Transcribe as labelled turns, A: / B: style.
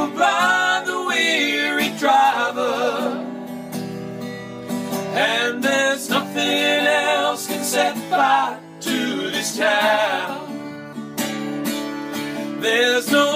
A: to blind the weary driver, and there's nothing else can set fire to this town. There's no